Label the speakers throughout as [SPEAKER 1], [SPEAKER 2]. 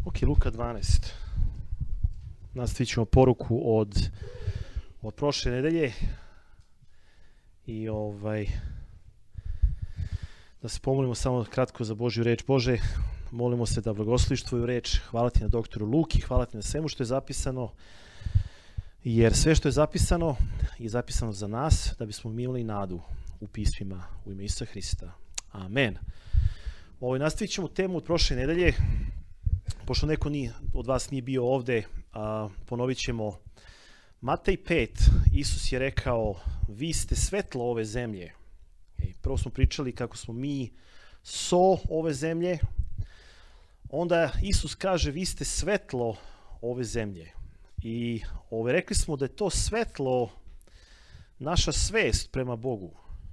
[SPEAKER 1] Ok, Luka 12. Nastavit ćemo poruku od prošle nedelje i da se pomolimo samo kratko za Božju reč. Bože, molimo se da blagosloviš tvoju reč. Hvala ti na doktoru Luki, hvala ti na svemu što je zapisano, jer sve što je zapisano za nas, da bismo imali nadu u pismima u ime Isusa Hrista. Amen. Nastavit ćemo temu od prošle nedelje. Pošto neko od vas nije bio ovde, ponovit ćemo Matej 5. Isus je rekao, vi ste svetlo ove zemlje. Prvo smo pričali kako smo mi so ove zemlje. Onda Isus kaže, vi ste svetlo ove zemlje. I rekli smo da je to svetlo naša svest prema Bogu.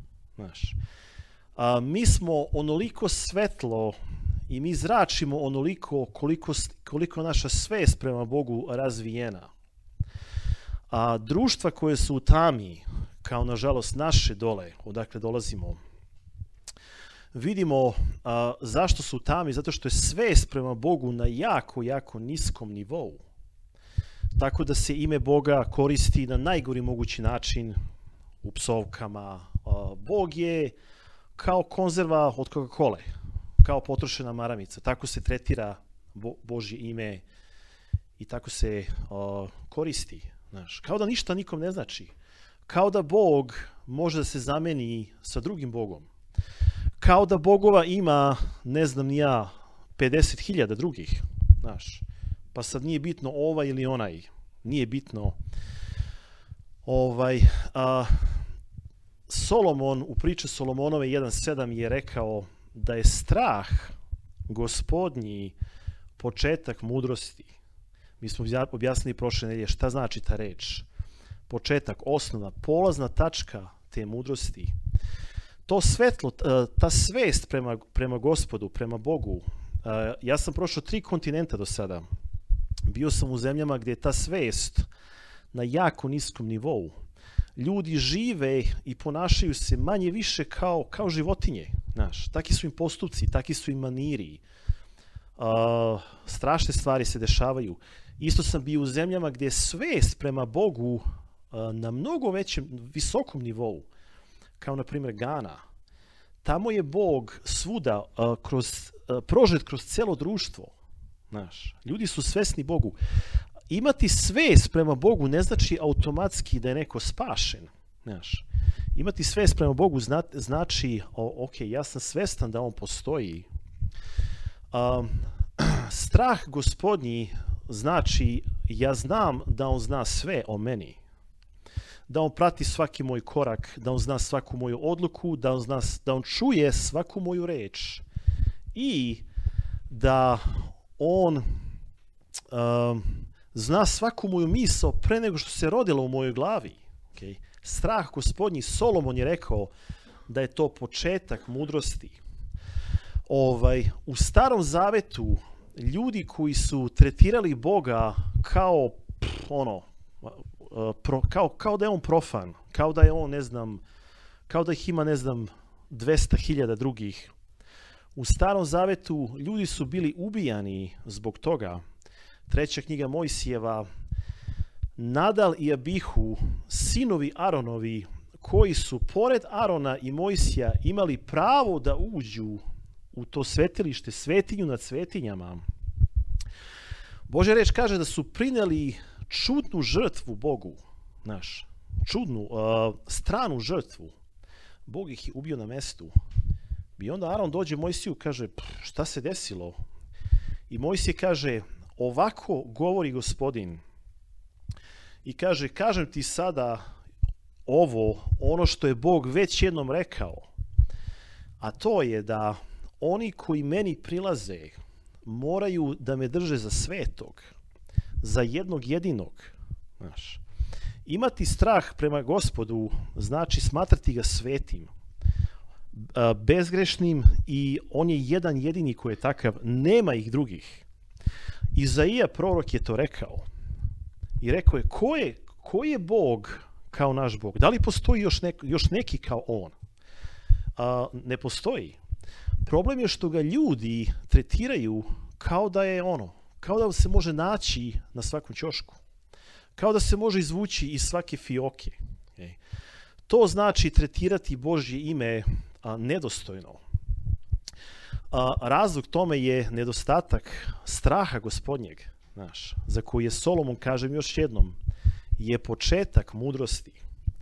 [SPEAKER 1] Mi smo onoliko svetlo i mi zračimo onoliko koliko naša svest prema Bogu razvijena. A društva koje su u tami, kao nažalost naše dole, odakle dolazimo, vidimo zašto su u tami, zato što je svest prema Bogu na jako niskom nivou. Tako da se ime Boga koristi na najgori mogući način u psovkama. Bog je kao konzerva od Coca-Cole, kao potrošena maramica. Tako se tretira Božje ime i tako se koristi. Kao da ništa nikom ne znači. Kao da Bog može da se zameni sa drugim Bogom. Kao da bogova ima, ne znam ni ja, 50.000 drugih. Pa sad nije bitno ovaj ili onaj. Nije bitno. Solomon u priči Solomonove 1.7 je rekao da je strah gospodnji početak mudrosti. Mi smo objasnili prošle nedelje šta znači ta reč. Početak, osnovna, polazna tačka te mudrosti. To svetlo, ta svest prema Gospodu, prema Bogu. Ja sam prošao 3 kontinenta do sada. Bio sam u zemljama gdje je ta svest na jako niskom nivou. Ljudi žive i ponašaju se manje više kao životinje. Taki su im postupci, taki su im maniri. Strašne stvari se dešavaju. Isto sam bio u zemljama gdje je svest prema Bogu na mnogo većem, visokom nivou. Kao na primjer Gana. Tamo je Bog svuda prožet kroz celo društvo. Ljudi su svesni Bogu. Imati svest prema Bogu ne znači automatski da je neko spašen. Imati svest prema Bogu znači, ok, ja sam svestan da on postoji. Strah gospodnji znači, ja znam da on zna sve o meni. Da on prati svaki moj korak, da on zna svaku moju odluku, da on čuje svaku moju reč. I da on zna svaku moju misao pre nego što se rodila u mojoj glavi. Strah gospodnji, Solomon je rekao da je to početak mudrosti. U Starom Zavetu ljudi koji su tretirali Boga kao kao da je on profan, kao da je on, kao da ih ima, 200.000 drugih. U Starom Zavetu ljudi su bili ubijani zbog toga. 3. knjiga Mojsijeva, Nadal i Abihu, sinovi Aronovi, koji su pored Arona i Mojsija imali pravo da uđu u to svetilište, svetinju nad svetinjama. Božja reč kaže da su prineli čudnu žrtvu Bogu, čudnu, stranu žrtvu. Bog ih je ubio na mestu. I onda Aron dođe Mojsiju i kaže, šta se desilo? I Mojsije kaže, ovako govori Gospodin. I kaže, kažem ti sada ono što je Bog već jednom rekao. A to je da oni koji meni prilaze moraju da me drže za svetog. Za jednog jedinog. Imati strah prema Gospodu znači smatrati ga svetim, bezgrešnim, i on je jedan jedini koji je takav, nema ih drugih. Izaija prorok je to rekao i rekao je, ko je Bog kao naš Bog? Da li postoji još neki kao on? Ne postoji. Problem je što ga ljudi tretiraju kao da je kao da se može naći na svakom ćošku, kao da se može izvući iz svake fioke. To znači tretirati Božje ime nedostojno. Razlog tome je nedostatak straha Gospodnjeg, za koji je Solomon, kažem još jednom, je početak mudrosti.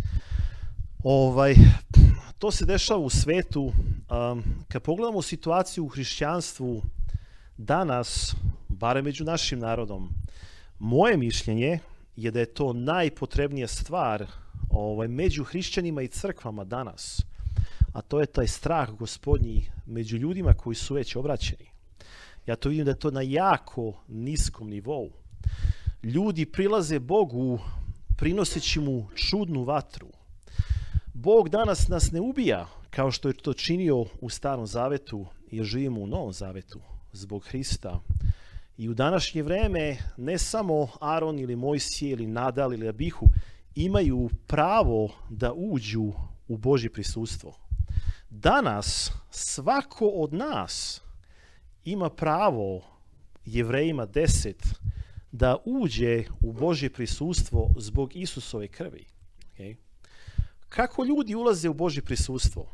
[SPEAKER 1] To se dešava u svetu. Kad pogledamo situaciju u hrišćanstvu danas, barem među našim narodom, moje mišljenje je da je to najpotrebnija stvar među hrišćanima i crkvama danas, a to je taj strah Gospodnji među ljudima koji su već obraćeni. Ja to vidim da je to na jako niskom nivou. Ljudi prilaze Bogu prinoseći mu čudnu vatru. Bog danas nas ne ubija kao što je to činio u Starom Zavetu, jer živimo u Novom Zavetu zbog Hrista. I u današnje vreme ne samo Aron ili Mojsije ili Nadal ili Abihu imaju pravo da uđu u Božje prisustvo. Danas svako od nas ima pravo, Jevrejima 10, da uđe u Božje prisustvo zbog Isusove krvi. Okay? Kako ljudi ulaze u Božje prisustvo?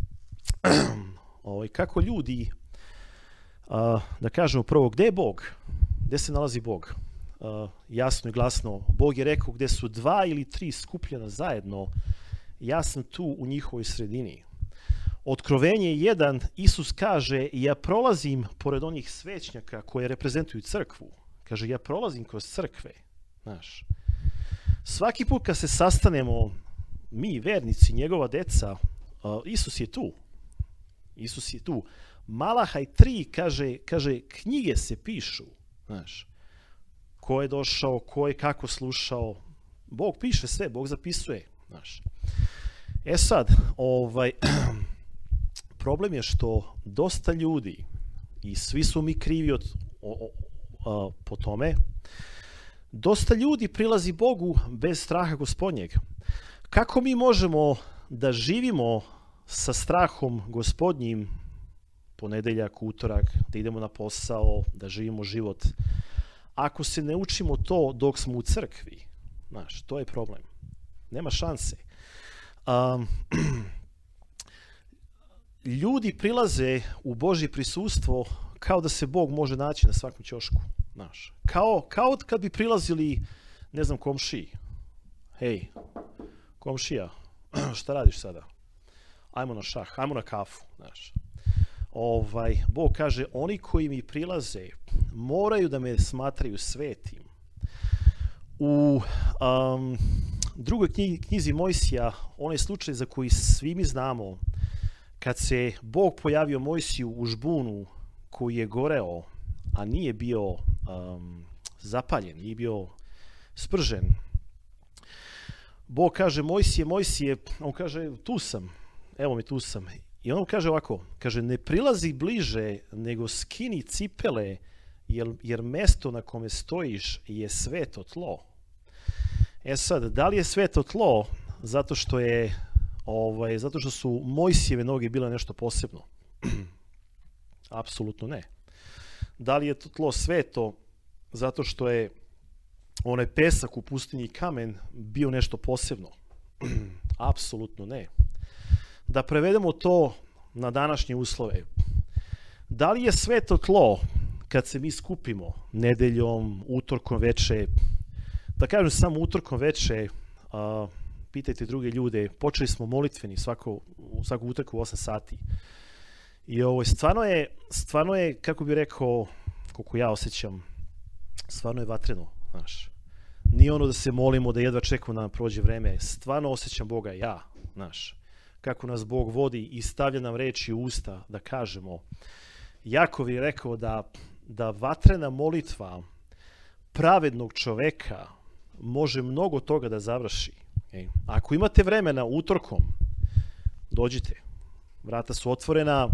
[SPEAKER 1] Kako ljudi, da kažemo prvo, gdje je Bog? Gdje se nalazi Bog? Jasno i glasno, Bog je rekao gdje su 2 ili 3 skupljena zajedno, ja sam tu u njihovoj sredini. Otkrovenje 1, Isus kaže, ja prolazim pored onih svećnjaka koje reprezentuju crkvu. Kaže, ja prolazim kroz crkve. Znaš. Svaki put kad se sastanemo, mi, vernici, njegova deca, Isus je tu. Isus je tu. Malahaj 3 kaže, knjige se pišu. Znaš. Ko je došao, ko je kako slušao. Bog piše sve, Bog zapisuje. Znaš. Sad, problem je što dosta ljudi, i svi su mi krivi po tome, dosta ljudi prilazi Bogu bez straha Gospodnjeg. Kako mi možemo da živimo sa strahom Gospodnjim ponedeljak, utorak, da idemo na posao, da živimo život, ako se ne učimo to dok smo u crkvi? Znaš, to je problem. Nema šanse. Ljudi prilaze u Božje prisustvo kao da se Bog može naći na svakom ćošku. Znaš. Kao kad bi prilazili, ne znam, komšiji. Hej, komšija, šta radiš sada? Ajmo na šah, ajmo na kafu. Znaš. Bog kaže, oni koji mi prilaze moraju da me smatraju svetim. U drugoj knjizi Mojsija, onaj slučaj za koji svi mi znamo, kad se Bog pojavio Mojsiju u žbunu koji je goreo, a nije bio zapaljen, nije bio spržen. Bog kaže, Mojsije, on kaže, tu sam, evo mi tu sam. I on kaže ovako, kaže, ne prilazi bliže, nego skini cipele, jer mesto na kome stojiš je sveto tlo. Sad, da li je sveto tlo zato što su Mojsijeve noge bile nešto posebno? Apsolutno ne. Da li je to tlo sveto zato što je onaj pesak u pustinji kamen bio nešto posebno? Apsolutno ne. Da prevedemo to na današnje uslove. Da li je sveto tlo kad se mi skupimo nedeljom, utorkom veče, da kažem samo utorkom veče, pitajte druge ljude, počeli smo molitveni svaku utorku u 8 sati. I stvarno je, kako bih rekao, koliko ja osjećam, stvarno je vatreno, znaš. Nije ono da se molimo, da jedva čekamo da nam prođe vreme. Stvarno osjećam Boga ja, znaš. Kako nas Bog vodi i stavlja nam reči u usta da kažemo. Jakov je rekao da vatrena molitva pravednog čoveka može mnogo toga da završi. Ako imate vremena utorkom, dođite. Vrata su otvorena.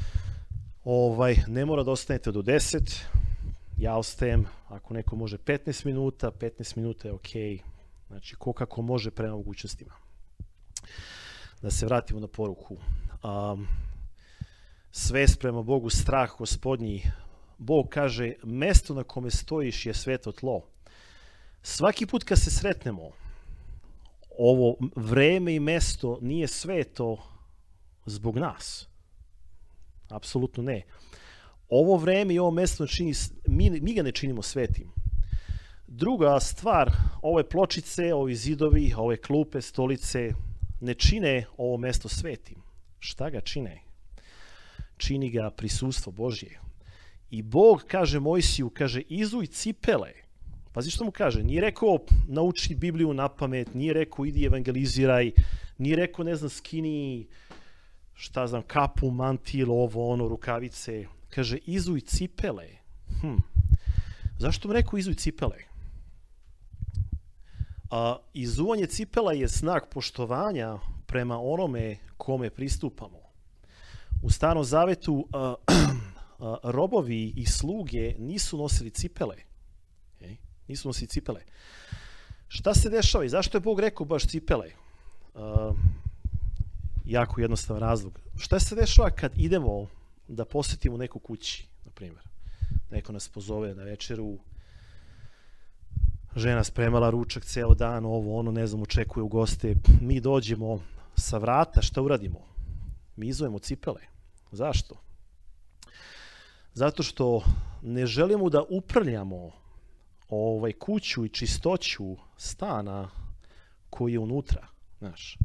[SPEAKER 1] Ne mora da ostanete do 10. Ja ostajem, ako neko može 15 minuta, 15 minuta je okej. Znači, ko kako može prema mogućnostima. Da se vratimo na poruku. Svest prema Bogu, strah Gospodnji, Bog kaže, mesto na kome stojiš je sveto tlo. Svaki put kad se sretnemo, ovo vreme i mesto nije sveto zbog nas. Apsolutno ne. Ovo vreme i ovo mesto mi ga ne činimo svetim. Druga stvar, ove pločice, ovi zidovi, ove klupe, stolice, ne čine ovo mesto svetim. Šta ga čine? Čini ga prisustvo Božje. I Bog kaže Mojsiju, kaže, izuj cipele. Pazi što mu kaže, nije rekao nauči Bibliju na pamet, nije rekao idi evangeliziraj, nije rekao ne znam skini, šta znam, kapu, mantil, ovo, ono, rukavice. Kaže, izuj cipele. Zašto mu rekao izuj cipele? Izuvanje cipela je znak poštovanja prema onome kome pristupamo. U Starom Zavetu robovi i sluge nisu nosili cipele. Nisu nosili cipele. Šta se dešava i zašto je Bog rekao baš cipele? Jako jednostavan razlog. Šta se dešava kad idemo da posetimo neku kući, na primjer? Neko nas pozove na večeru, žena spremala ručak ceo dan, ovo, ono, ne znam, očekuje u goste. Mi dođemo sa vrata, šta uradimo? Mi izujemo cipele. Zašto? Zato što ne želimo da uprljamo kuću i čistoću stana koji je unutra. Znaš,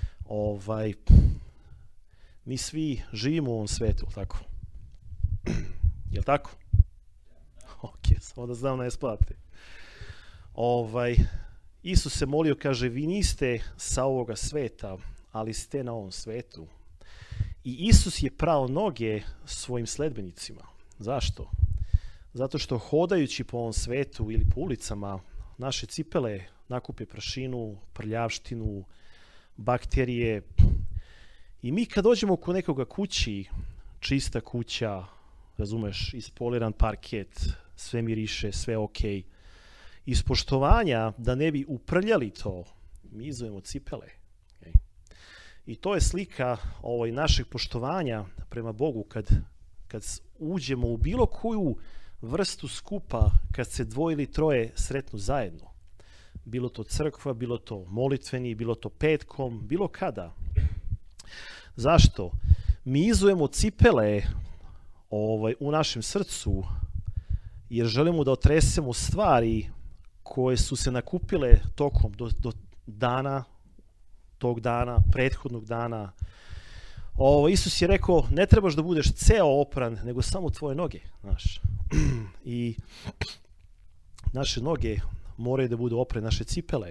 [SPEAKER 1] mi svi živimo u ovom svetu, tako? Jel' tako? Ok, samo da znam na isplate. Isus se molio, kaže, vi niste sa ovoga sveta, ali ste na ovom svetu. I Isus je prao noge svojim sledbenicima. Zašto? Zato što hodajući po ovom svetu ili po ulicama, naše cipele nakupe prašinu, prljavštinu, bakterije. I mi kad dođemo kod nekoga kući, čista kuća, razumeš, ispoliran parket, sve miriše, sve okej. Iz poštovanja da ne bi uprljali to, mi izujemo cipele. Okay. I to je slika našeg poštovanja prema Bogu kad uđemo u bilo koju vrstu skupa, kad se dvoje ili troje sretnu zajedno. Bilo to crkva, bilo to molitveni, bilo to petkom, bilo kada. Zašto? Mi izujemo cipele u našem srcu jer želimo da otresemo stvari koje su se nakupile tokom do dana, tog dana, prethodnog dana. Isus je rekao, ne trebaš da budeš ceo opran, nego samo tvoje noge. Znaš. I naše noge moraju da budu oprane, naše cipele.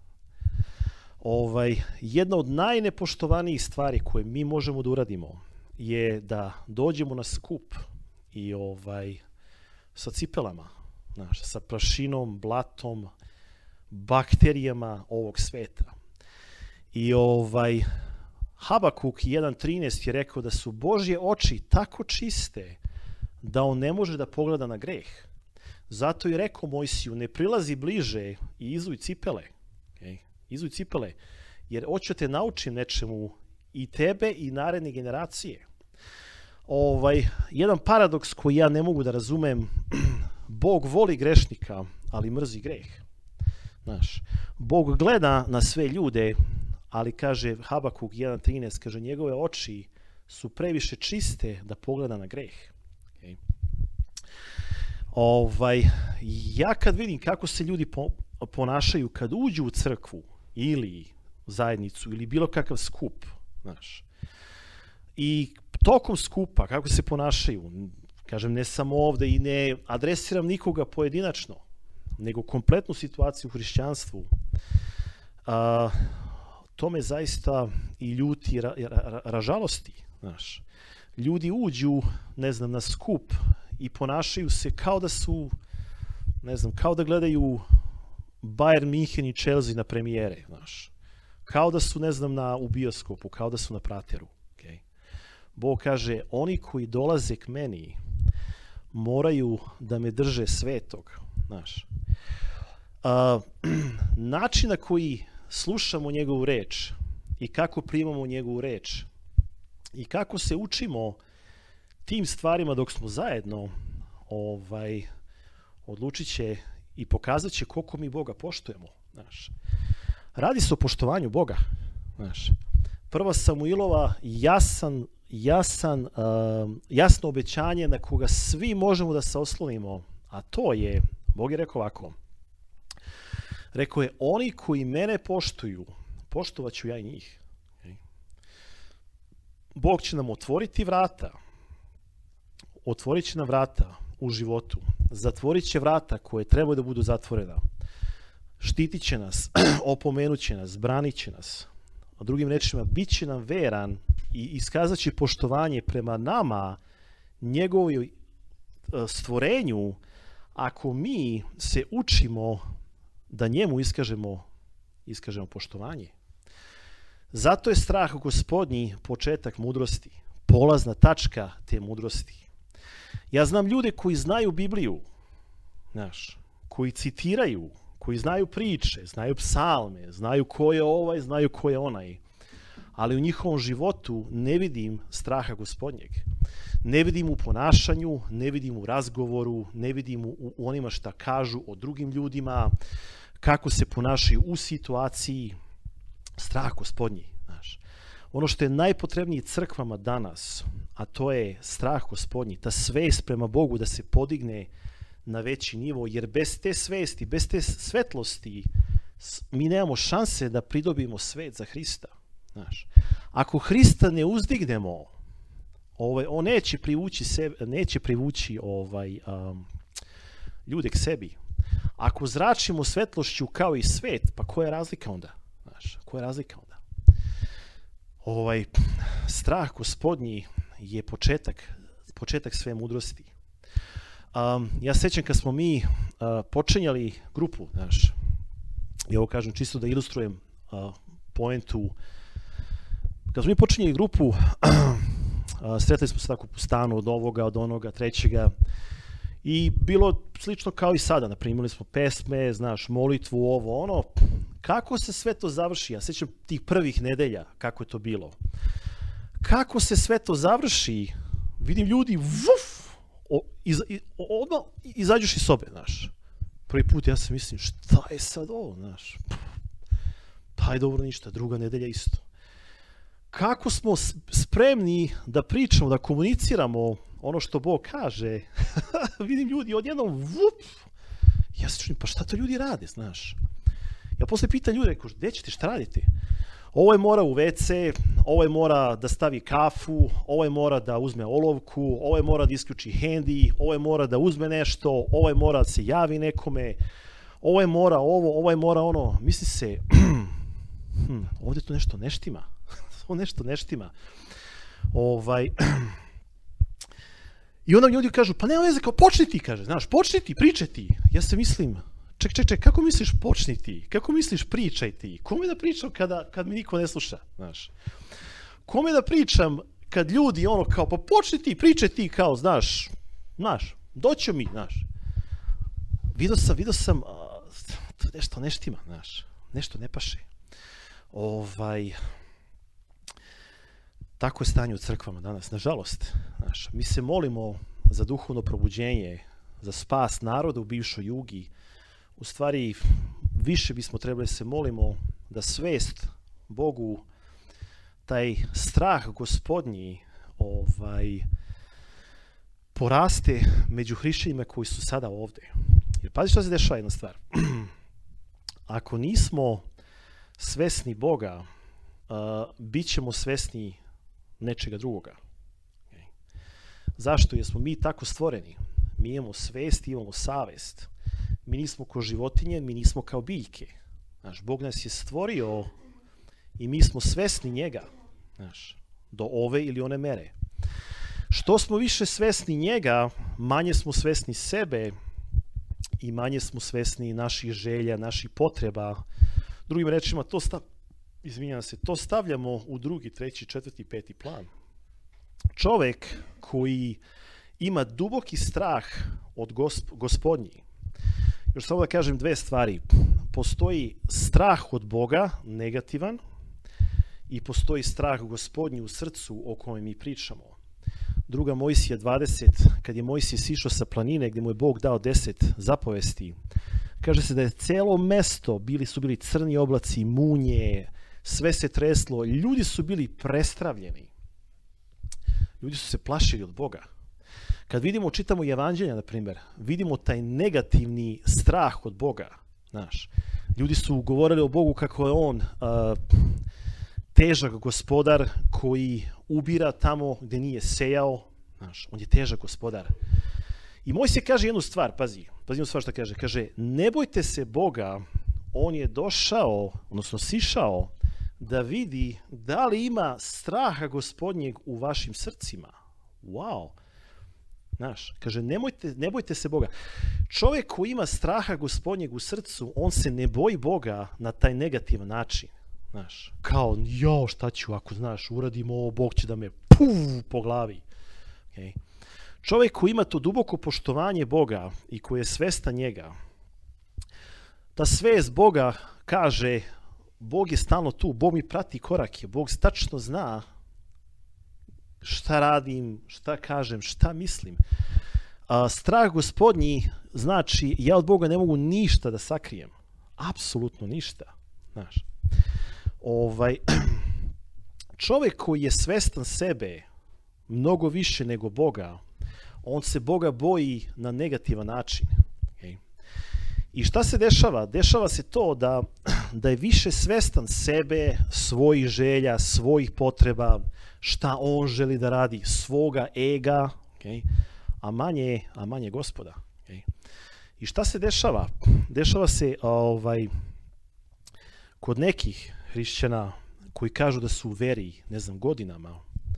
[SPEAKER 1] Jedna od najnepoštovanijih stvari koje mi možemo da uradimo je da dođemo na skup i sa cipelama, znaš, sa prašinom, blatom, bakterijama ovog sveta. I Habakuk 1.13 je rekao da su Božje oči tako čiste da on ne može da pogleda na greh. Zato je rekao Mojsiju, ne prilazi bliže i izuj cipele. Okay? Izuj cipele, jer hoću te naučim nečemu i tebe i naredne generacije. Jedan paradoks koji ja ne mogu da razumem, Bog voli grešnika, ali mrzi greh. Znaš, Bog gleda na sve ljude, ali kaže Habakuk 1.13, kaže njegove oči su previše čiste da pogleda na greh. Okay. Ja kad vidim kako se ljudi ponašaju kad uđu u crkvu ili zajednicu ili bilo kakav skup, znaš, i tokom skupa kako se ponašaju, kažem ne samo ovde i ne adresiram nikoga pojedinačno, nego kompletnu situaciju u hrišćanstvu, to me zaista i ljuti, ražalosti. Znaš. Ljudi uđu, ne znam, na skup i ponašaju se kao da su, ne znam, kao da gledaju Bayern München i Chelsea na premijere, znaš. Kao da su, ne znam, u bioskopu, kao da su na prateru. Okay. Bog kaže, oni koji dolaze k meni moraju da me drže svetog, znaš. Način na koji slušamo njegovu reč i kako primamo njegovu reč i kako se učimo tim stvarima dok smo zajedno, odlučit će i pokazat će koliko mi Boga poštujemo. Znaš. Radi se o poštovanju Boga. Znaš. Prva Samuilova jasno obećanje na koga svi možemo da se oslonimo, a to je, Bog je rekao ovako, rekao je, oni koji mene poštuju, poštovat ću ja i njih. Bog će nam otvoriti vrata, otvorit će nam vrata u životu, zatvorit će vrata koje trebaju da budu zatvorena, štitit će nas, opomenut će nas, branit će nas. A drugim rečima, bit će nam veran i iskazat će poštovanje prema nama, njegovoj stvorenju, ako mi se učimo da njemu iskažemo poštovanje. Zato je strah Gospodnji početak mudrosti, polazna tačka te mudrosti. Ja znam ljude koji znaju Bibliju, znaš, koji citiraju, koji znaju priče, znaju psalme, znaju ko je ovaj, znaju ko je onaj, ali u njihovom životu ne vidim straha Gospodnjeg. Ne vidim u ponašanju, ne vidim u razgovoru, ne vidim u onima šta kažu o drugim ljudima, kako se ponašaju u situaciji. Strah Gospodnji. Znaš. Ono što je najpotrebnije crkvama danas, a to je strah Gospodnji, ta svest prema Bogu da se podigne na veći nivo, jer bez te svesti, bez te svetlosti, mi nemamo šanse da pridobijemo svet za Hrista. Znaš. Ako Hrista ne uzdignemo, on neće privući ljude k sebi. Ako zračimo svetlošću kao i svet, pa koja je razlika onda? Znaš, koja je razlika onda? Strah Gospodnji je početak sve mudrosti. Ja sećam kad smo mi počinjali grupu, znaš, i ovo kažem čisto da ilustrujem poentu. Kad smo mi počinjali grupu, sretali smo se tako po stanu od ovoga, od onoga, trećega, i bilo slično kao i sada, naprimjer, imali smo pesme, znaš, molitvu, ovo, ono. Kako se sve to završi? Ja sećam tih prvih nedelja, kako je to bilo. Kako se sve to završi, vidim ljudi, odmah izađuš iz sobe, znaš. Prvi put ja se mislim, šta je sad ovo, znaš. Pa je dobro ništa, druga nedelja isto. Kako smo spremni da pričamo, da komuniciramo ono što Bog kaže, vidim ljudi odjednom, ja se čudim, pa šta to ljudi rade, znaš. Ja posle pitam ljude, gde ćete, šta radite? Ovo je mora u WC, ovo je mora da stavi kafu, ovo je mora da uzme olovku, ovo je mora da isključi hendi, ovo je mora da uzme nešto, ovo je mora da se javi nekome, ovo je mora ovo je mora ono. Misli se, ovdje to nešto ne štima. Ovo nešto ne štima. I onda ljudi kažu, pa nema veze, kao počni ti, kaže, znaš, počni ti, pričaj ti. Ja se mislim, ček, kako misliš počni ti? Kako misliš pričaj ti? Kome da pričam kad mi niko ne sluša, znaš? Kome da pričam kad ljudi ono kao, pa počni ti, pričaj ti, kao, znaš, doću mi, znaš. Vidio sam, nešto ne štima, znaš, nešto ne paše. Tako je stanje u crkvama danas, nažalost. Znaš, mi se molimo za duhovno probuđenje, za spas naroda u bivšoj Jugi. U stvari, više bismo trebali se molimo da svest Bogu, taj strah Gospodnji, poraste među hrišćanima koji su sada ovde. Jer pazi što se dešava jedna stvar. Ako nismo svesni Boga, bit ćemo svesni nečega drugoga. Zašto? Jer smo mi tako stvoreni. Mi imamo svest, imamo savest. Mi nismo kao životinje, mi nismo kao biljke. Znaš, Bog nas je stvorio i mi smo svesni njega. Znaš, do ove ili one mere. Što smo više svesni njega, manje smo svesni sebe i manje smo svesni naših želja, naših potreba. Drugim rečima, to stavljamo u drugi, treći, četvrti, peti plan. Čovek koji ima duboki strah od Gospodnji. Još samo da kažem dve stvari. Postoji strah od Boga, negativan, i postoji strah Gospodnji u srcu o kojem mi pričamo. 2. Mojsija 20, kad je Mojsije sišao sa planine gdje mu je Bog dao 10 zapovesti, kaže se da je cijelo mesto, su bili crni oblaci, munje, sve se treslo, ljudi su bili prestravljeni. Ljudi su se plašili od Boga. Kad čitamo Evanđelja, na primjer, vidimo taj negativni strah od Boga. Znaš, ljudi su govorili o Bogu kako je on težak gospodar koji ubira tamo gdje nije sejao. Znaš, on je težak gospodar. I Mojsije kaže jednu stvar, pazi jednu stvar što kaže. Kaže, ne bojte se Boga, on je došao, odnosno sišao, da vidi da li ima straha gospodnjeg u vašim srcima. Wow. Znaš, kaže, ne bojte se Boga. Čovjek koji ima straha gospodnjeg u srcu, on se ne boji Boga na taj negativan način. Znaš, kao, šta ću ako, znaš, uradim ovo, Bog će da me po glavi. Okay. Čovjek koji ima to duboko poštovanje Boga i koji je svestan njega, ta svest Boga kaže, Bog je stalno tu, Bog mi prati korake, Bog tačno zna šta radim, šta kažem, šta mislim. Strah gospodnji znači ja od Boga ne mogu ništa da sakrijem. Apsolutno ništa. Znaš. Čovjek koji je svestan sebe mnogo više nego Boga, on se Boga boji na negativan način. Okay? I šta se dešava? Dešava se to da je više svestan sebe, svojih želja, svojih potreba, šta on želi da radi, svoga ega, okay? a manje Gospoda. Okay? I šta se dešava? Dešava se kod nekih hrišćana koji kažu da su u veri, ne znam, godinama,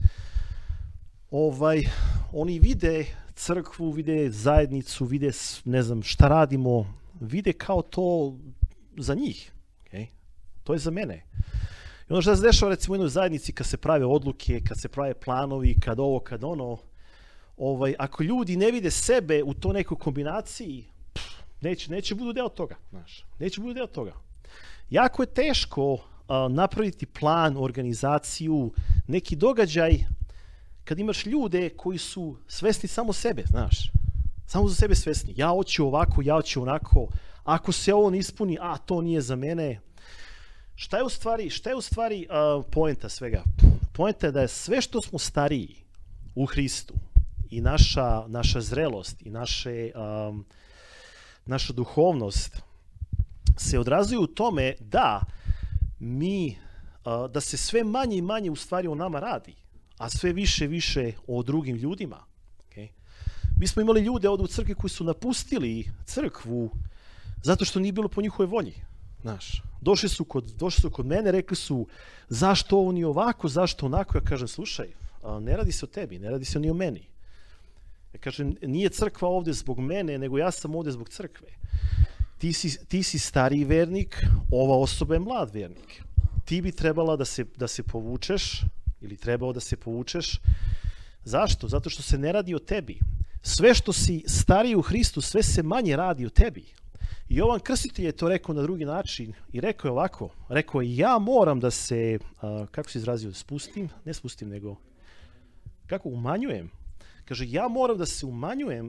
[SPEAKER 1] oni vide crkvu, vide zajednicu, vide, ne znam, šta radimo, vide kao to za njih. Okay? To je za mene. I ono što se dešava recimo u jednoj zajednici kad se prave odluke, kad se prave planovi, kad ovo, kad ono, ako ljudi ne vide sebe u toj nekoj kombinaciji, neće budu deo toga. Znaš, neće budu deo toga. Jako je teško napraviti plan, organizaciju, neki događaj kad imaš ljude koji su svesni samo sebe, znaš. Samo za sebe svesni. Ja hoću ovako, ja hoću onako. Ako se ovo ne ispuni, to nije za mene. Šta je u stvari poenta svega? Poenta je da je sve što smo stariji u Hristu i naša zrelost i naša duhovnost se odrazuju u tome da da se sve manje i manje u stvari o nama radi, a sve više o drugim ljudima. Okay? Mi smo imali ljude ovdje u crkvi koji su napustili crkvu zato što nije bilo po njihovoj volji. Znaš, došli su kod mene, rekli su zašto ovo nije ovako, zašto onako. Ja kažem, slušaj, ne radi se o tebi, ne radi se ni o meni. Ja kažem, nije crkva ovdje zbog mene, nego ja sam ovdje zbog crkve. Ti si stariji vernik, ova osoba je mlad vernik. Ti bi trebala da se povučeš, ili trebao da se povučeš. Zašto? Zato što se ne radi o tebi. Sve što si stariji u Hristu, sve se manje radi o tebi. I Jovan Krstitelj je to rekao na drugi način i rekao je ovako, rekao je ja moram da se, kako se izrazio, ne spustim, nego, kako umanjujem. Kaže, ja moram da se umanjujem,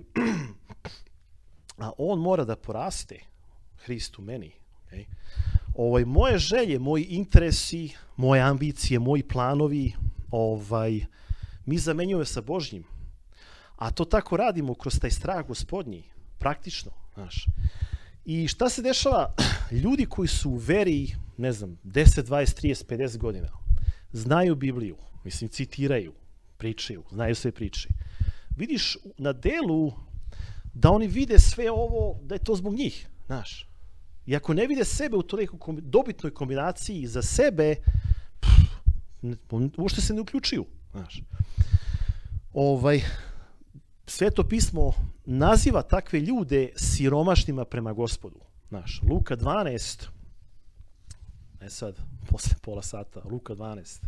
[SPEAKER 1] a on mora da poraste, Hrist u meni. Okay? Moje želje, moji interesi, moje ambicije, moji planovi, mi zamenjujemo sa Božjim. A to tako radimo kroz taj strah gospodnji, praktično, znaš. I šta se dešava? Ljudi koji su u veri, ne znam, 10, 20, 30, 50 godina, znaju Bibliju, mislim, citiraju, pričaju, znaju sve priče. Vidiš na delu da oni vide sve ovo, da je to zbog njih, znaš. I ako ne vide sebe u toj nekoj dobitnoj kombinaciji za sebe, uopšte se ne uključuju, znaš. Sveto pismo naziva takve ljude siromašnima prema Gospodu. Znaš, Luka 12, sad, posle pola sata, Luka 12.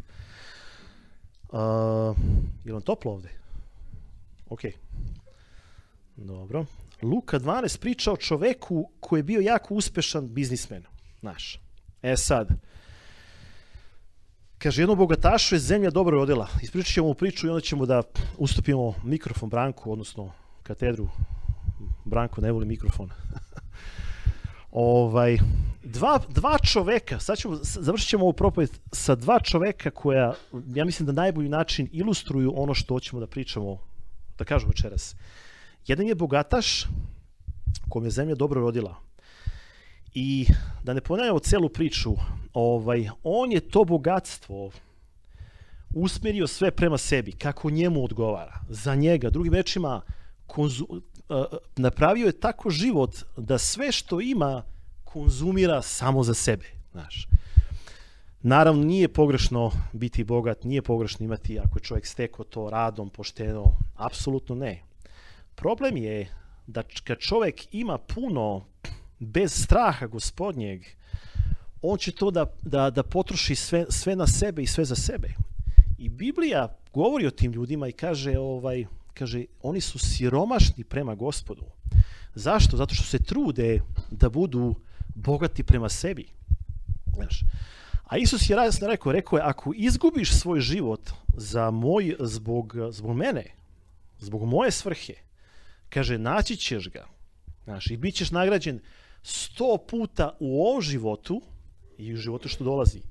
[SPEAKER 1] Je vam toplo ovde? Ok. Dobro. Luka 12 priča o čoveku koji je bio jako uspešan biznismen. Znaš. Sad, Kaže, jednom bogatašu je zemlja dobro rodila. Ispričat ćemo priču i onda ćemo da ustupimo mikrofon Branku, odnosno katedru. Branko ne voli mikrofon. Dva čoveka, završit ćemo ovu propoved sa dva čoveka koja, ja mislim da na najbolji način ilustruju ono što hoćemo da pričamo, da kažemo večeras. Jedan je bogataš kome je zemlja dobro rodila. I da ne ponavljamo celu priču, on je to bogatstvo usmjerio sve prema sebi, kako njemu odgovara, za njega. Drugim rečima, napravio je tako život da sve što ima konzumira samo za sebe. Znaš. Naravno, nije pogrešno biti bogat, nije pogrešno imati, ako je čovjek stekao to radom, pošteno, apsolutno ne. Problem je da kad čovjek ima puno bez straha Gospodnjeg, on će to da potroši sve na sebe i sve za sebe. I Biblija govori o tim ljudima i kaže, oni su siromašni prema Gospodu. Zašto? Zato što se trude da budu bogati prema sebi. Znaš. A Isus je jasno rekao je, ako izgubiš svoj život zbog mene, zbog moje svrhe, kaže, naći ćeš ga. Znaš, i bit ćeš nagrađen 100 puta u ovom životu i u životu što dolazi.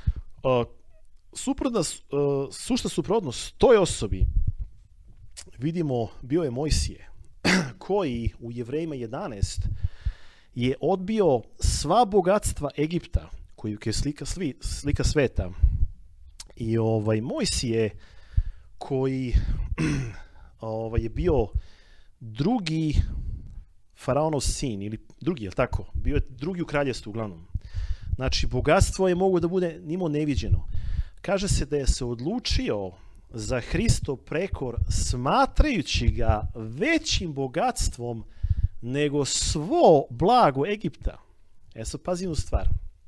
[SPEAKER 1] Sušta suprotnost toj osobi vidimo bio je Mojsije, koji u Jevrejima 11 je odbio sva bogatstva Egipta, koji je slika sveta. I Mojsije, koji je bio drugi faraonov sin, ili drugi, je tako? Bio je drugi u kraljevstvu uglavnom. Znači, bogatstvo je moglo da bude nimo neviđeno. Kaže se da je se odlučio za Hristov prekor, smatrajući ga većim bogatstvom nego svo blago Egipta. Sad pazi jednu stvar.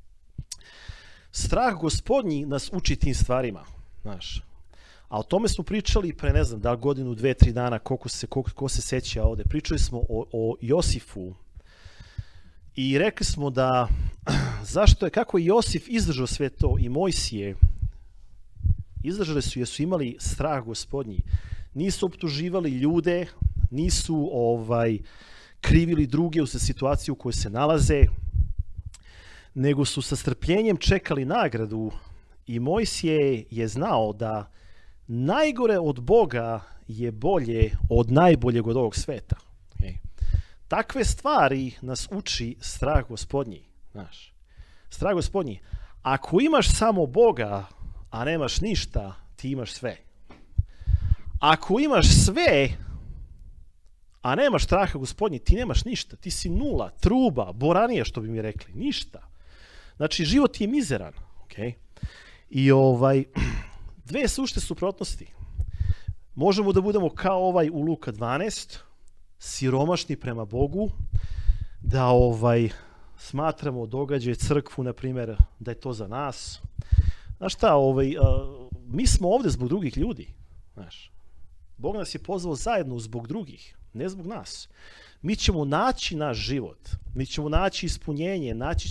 [SPEAKER 1] Strah Gospodnji nas uči tim stvarima. Znaš. A o tome smo pričali pre, ne znam, da godinu, 2-3 dana, ko se seća ovde. Pričali smo o Josifu i rekli smo da kako je Josif izdržao sve to i Mojsije. Izdržali su jer su imali strah Gospodnji. Nisu optuživali ljude, nisu krivili druge za situaciju u kojoj se nalaze, nego su sa strpljenjem čekali nagradu i Mojsije je znao da najgore od Boga je bolje od najboljeg od ovog sveta. Okay. Takve stvari nas uči strah Gospodnji. Znaš. Strah Gospodnji. Ako imaš samo Boga, a nemaš ništa, ti imaš sve. Ako imaš sve, a nemaš straha Gospodnji, ti nemaš ništa. Ti si nula, truba, boranija, što bi mi rekli. Ništa. Znači, život je mizeran. Okay? I dve sušte suprotnosti. Možemo da budemo kao u Luka 12, siromašni prema Bogu, da smatramo događaj crkvu, na primjer, da je to za nas. Znaš šta, mi smo ovdje zbog drugih ljudi. Znaš, Bog nas je pozvao zajedno zbog drugih, ne zbog nas. Mi ćemo naći naš život, mi ćemo naći ispunjenje, naći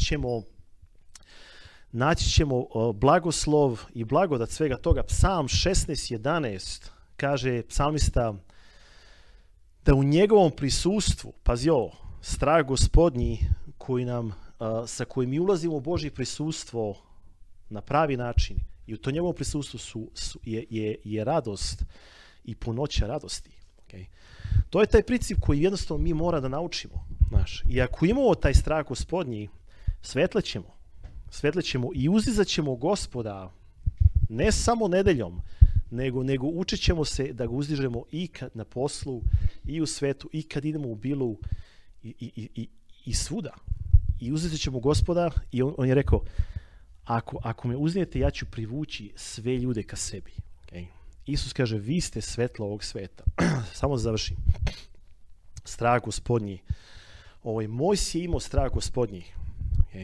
[SPEAKER 1] ćemo blagoslov i blagodat svega toga. Psalm 16:11 kaže psalmista da u njegovom prisustvu, pazi ovo, strah Gospodnji sa kojim mi ulazimo u Božje prisustvo na pravi način i u to njegovom prisustvu je radost i punoća radosti. Okay? To je taj princip koji jednostavno mi mora da naučimo. Znaš. I ako imamo taj strah Gospodnji, svetlećemo i uzdizat ćemo Gospoda ne samo nedeljom, nego učit ćemo se da ga uzdižemo i na poslu, i u svetu, i kad idemo u bilu, i svuda. I uzdizat ćemo Gospoda i on je rekao, ako me uznijete, ja ću privući sve ljude ka sebi. Okay? Isus kaže, vi ste svetlo ovog sveta. Samo da završim. Strah Gospodnji. Mojsije je imao strah Gospodnji. Okay?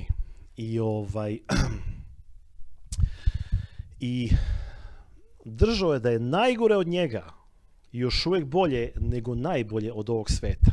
[SPEAKER 1] I držao je da je najgore od njega još uvijek bolje nego najbolje od ovog sveta.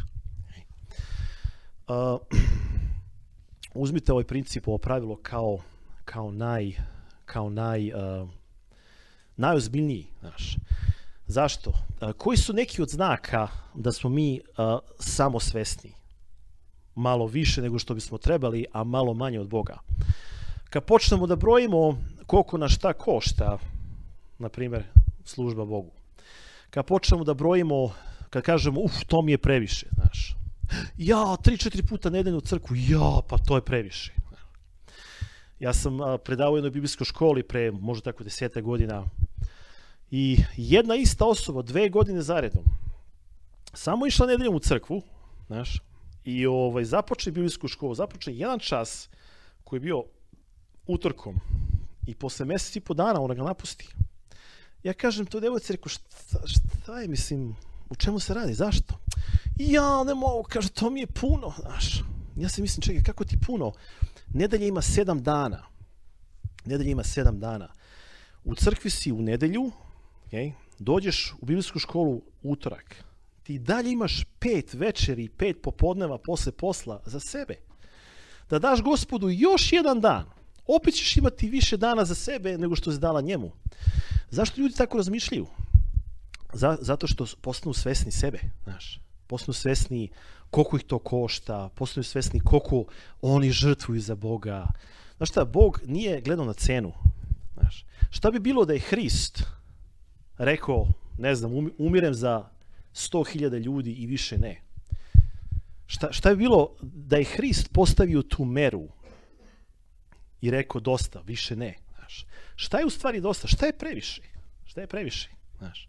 [SPEAKER 1] Uzmite ovaj princip, ovo pravilo kao kao najozbiljniji. Znaš. Zašto? Koji su neki od znaka da smo mi samosvesni? Malo više nego što bismo trebali, a malo manje od Boga. Kad počnemo da brojimo koliko nas šta košta, na primjer, služba Bogu. Kad počnemo da brojimo, kad kažemo, to mi je previše, znaš. Ja, 3-4 puta nedeljno u crkvu, pa to je previše. Ja sam predavao u jednoj biblijskoj školi pre možda tako 10 godina i jedna ista osoba 2 godine zaredom samo išla nedeljom u crkvu, znaš, i započne biblijsku školu, započne jedan čas koji je bio utorkom i posle mjesec i po dana ona ga napusti. Ja kažem to devojci, rekao, šta je, mislim, u čemu se radi, zašto? Ja ne mogu, kaže, to mi je puno, znaš. Ja se mislim, čekaj, kako ti puno? Nedelja ima 7 dana. Nedelja ima 7 dana. U crkvi si u nedelju, okay, dođeš u biblijsku školu utorak. Ti dalje imaš 5 večeri, 5 popodneva posle posla za sebe. Da daš Gospodu još jedan dan. Opet ćeš imati više dana za sebe nego što si dala njemu. Zašto ljudi tako razmišljaju? Zato što postanu svesni sebe, znaš. Postanu svesni koliko ih to košta, postanu svesni koliko oni žrtvuju za Boga. Znaš šta, Bog nije gledao na cenu. Znaš. Šta bi bilo da je Hrist rekao, ne znam, umirem za 100.000 ljudi i više ne? Šta bi bilo da je Hrist postavio tu meru i rekao dosta, više ne? Znaš. Šta je u stvari dosta? Šta je previše? Šta je previše? Znaš.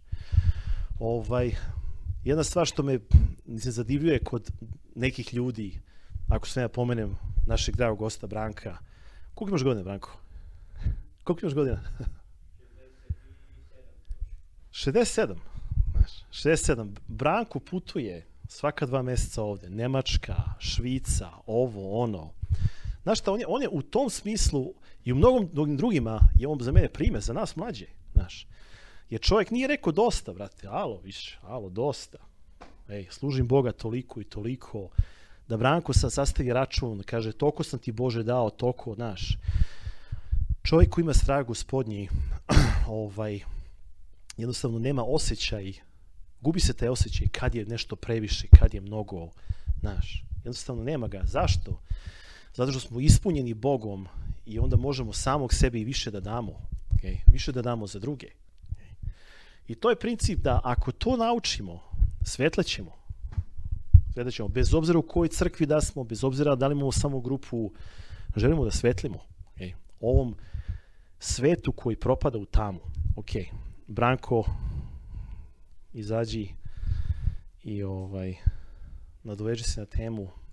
[SPEAKER 1] Jedna stvar što me zadivljuje kod nekih ljudi, ako se ja pomenem našeg dragog gosta Branka. Koliko imaš godina, Branko? Koliko imaš godina? 67. 67. Branko putuje svaka 2 mjeseca ovdje. Nemačka, Švica, ovo, ono. Znaš šta, on je u tom smislu i u mnogim drugima je on za mene primjer, za nas mlađe. Znaš. Jer čovjek nije rekao dosta, brate, alo, dosta. Ej, služim Boga toliko i toliko. Da Branko sad sastavi račun, kaže, toliko sam ti Bože dao, toliko, znaš. Čovjek koji ima strah Gospodnji, jednostavno nema osjećaj, gubi se taj osjećaj kad je nešto previše, kad je mnogo, znaš. Jednostavno nema ga. Zašto? Zato što smo ispunjeni Bogom i onda možemo samog sebe i više da damo. Okay? Više da damo za druge. I to je princip da ako to naučimo, svetlećemo, bez obzira u kojoj crkvi da smo, bez obzira da li imamo samo grupu, želimo da svetlimo. Okay. Ovom svetu koji propada u tamu. Ok, Branko, izađi i nadoveži se na temu